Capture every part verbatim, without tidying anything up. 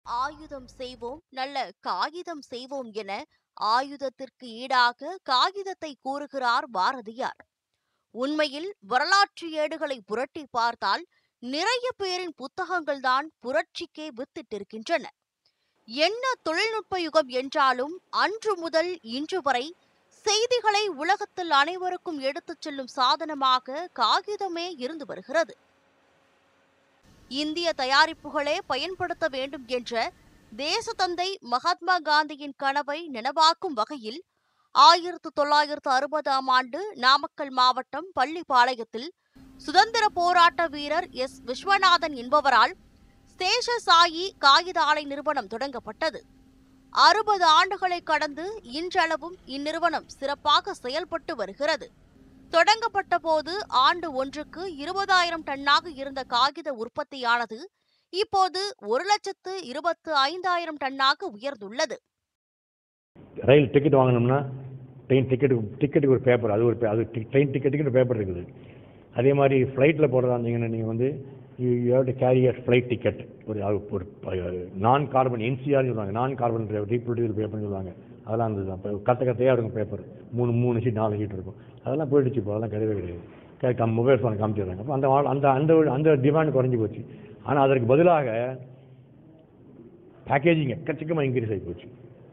ஆயுதம் செய்வோம் நல்ல காகிதம் செய்வோம் என ஆயுதத்திற்கு ஈடாக காகிதத்தை கூறுகிறார் பாரதியார். உண்மையில் வரலாற்று ஏடுகளை புரட்டி பார்த்தால் நிறைய பேரின் புத்தகங்கள்தான் புரட்சிக்கே வித்திட்டிருக்கின்றன. என்ன தொழில்நுட்ப யுகம் என்றாலும் அன்று முதல் இன்று வரை செய்திகளை உலகத்தில் அனைவருக்கும் எடுத்துச் செல்லும் சாதனமாக காகிதமே இருந்து வருகிறது. இந்திய தயாரிப்புகளே பயன்படுத்த வேண்டும் என்ற தேசத்தந்தை மகாத்மா காந்தியின் கனவை நினைவாக்கும் வகையில் ஆயிரத்து தொள்ளாயிரத்து அறுபதாம் ஆண்டு நாமக்கல் மாவட்டம் பள்ளிப்பாளையத்தில் சுதந்திர போராட்ட வீரர் எஸ் விஸ்வநாதன் என்பவரால் சேஷசாயி காகித ஆலை நிறுவனம் தொடங்கப்பட்டது. அறுபது ஆண்டுகளை கடந்து இன்றளவும் இந்நிறுவனம் சிறப்பாக செயல்பட்டு வருகிறது. தொடங்கப்பட்ட போது ஆண்டு ஒன்றுக்கு இருபதாயிரம் டன்னாக இருந்த காகித உற்பத்தியானது இப்போது ஒரு லட்சத்து இருபத்து ஐந்தாயிரம் டன்னாக உயர்ந்துள்ளது. ரயில் டிக்கெட் வாங்கணும்னா ட்ரெயின் டிக்கெட் டிக்கெட்டுக்கு ஒரு பேப்பர், அது ஒரு அது ட்ரெயின் டிக்கெட்டுக்கு பேப்பர் இருக்குது. அதே மாதிரி ஃப்ளைட்டில் போகிறதா இருந்தீங்கன்னா நீங்கள் வந்து you have to carry a flight ticket. ஒரு ஒரு நான் கார்பன் என்சிஆர்னு சொல்லுவாங்க, நான் கார்பன் ரீப்ரொடியூசர் பேப்பர்னு சொல்லுவாங்க. அதெல்லாம் இருந்தது. அப்போ கத்த கத்தையாக இருக்கும் பேப்பர், மூணு மூணு ஷீட் நாலு ஷீட் இருக்கும். அதெல்லாம் போயிடுச்சு. இப்போ அதெல்லாம் கிடையவே கிடையாது. மொபைல் ஃபோன் காமிச்சிடுறாங்க. அப்போ அந்த அந்த அந்த அந்த டிமாண்ட் குறைஞ்சி போச்சு. ஆனால் அதற்கு பதிலாக பேக்கேஜிங் எக்கச்சக்கமாக இன்க்ரீஸ் ஆகி போச்சு.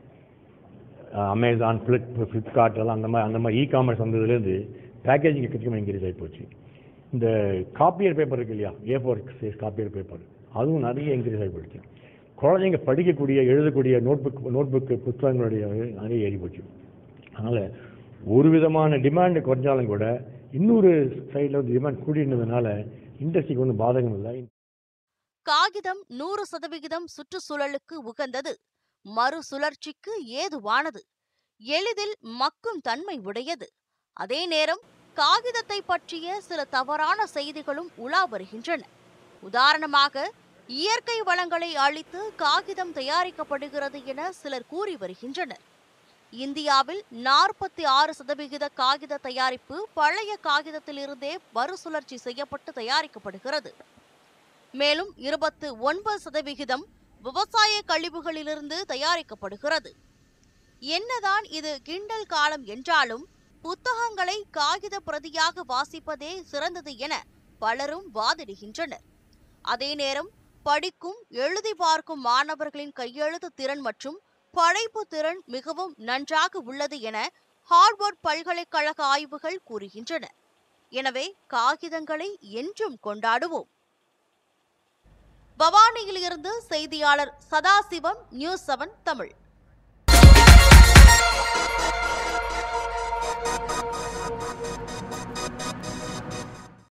அமேசான், ஃப்ளிப் ஃப்ளிப்கார்ட் எல்லாம் அந்த மாதிரி அந்த மாதிரி இ காமர்ஸ் வந்ததுலேருந்து பேக்கேஜிங் எக்கச்சக்கமாக இன்க்ரீஸ் ஆகி போச்சு. இந்த காப்பியர் பேப்பர் இருக்கு இல்லையா, A four size copier paper, அதுவும் நிறைய இன்க்ரீஸ் ஆகி போயிடுச்சு. குழந்தைங்க படிக்கக்கூடிய எழுதக்கூடிய நோட்புக் நோட்புக்கு புத்தகங்களுடைய நிறைய ஏறி போச்சு. அதனால் ஒரு விதமான டிமாண்டு குறைஞ்சாலும் கூட இன்னொரு சைடில் வந்து டிமாண்ட் கூடினதுனால இண்டஸ்ட்ரிக்கு ஒன்றும் பாதகம் இல்லை. காகிதம் நூறு சதவிகிதம் சுற்றுச்சூழலுக்கு உகந்தது, மறு சுழற்சிக்கு ஏதுவானது, எளிதில் மக்கும் தன்மை உடையது. அதே நேரம் காகிதத்தை பற்றிய சில தவறான செய்திகளும் உலா வருகின்றன. உதாரணமாக, இயற்கை வளங்களை அழித்து காகிதம் தயாரிக்கப்படுகிறது என சிலர் கூறி வருகின்றனர். இந்தியாவில் நாற்பத்தி ஆறு சதவிகித காகித தயாரிப்பு பழைய காகிதத்திலிருந்தே மறுசுழற்சி செய்யப்பட்டு தயாரிக்கப்படுகிறது. மேலும் இருபத்தி ஒன்பது சதவிகிதம் விவசாய கழிவுகளிலிருந்து தயாரிக்கப்படுகிறது. என்னதான் இது கிண்டல் காலம் என்றாலும் புத்தகங்களை காகித பிரதியாக வாசிப்பதே சிறந்தது என பலரும் வாதிடுகின்றனர். அதே நேரம் படிக்கும் எழுதி பார்க்கும் மாணவர்களின் கையெழுத்து திறன் மற்றும் படைப்பு திறன் மிகவும் நன்றாக உள்ளது என ஹார்வர்ட் பல்கலைக்கழக ஆய்வுகள் கூறுகின்றன. எனவே காகிதங்களை என்றும் கொண்டாடுவோம். பவானியில் இருந்து செய்தியாளர் சதாசிவம், நியூஸ் செவன் தமிழ்.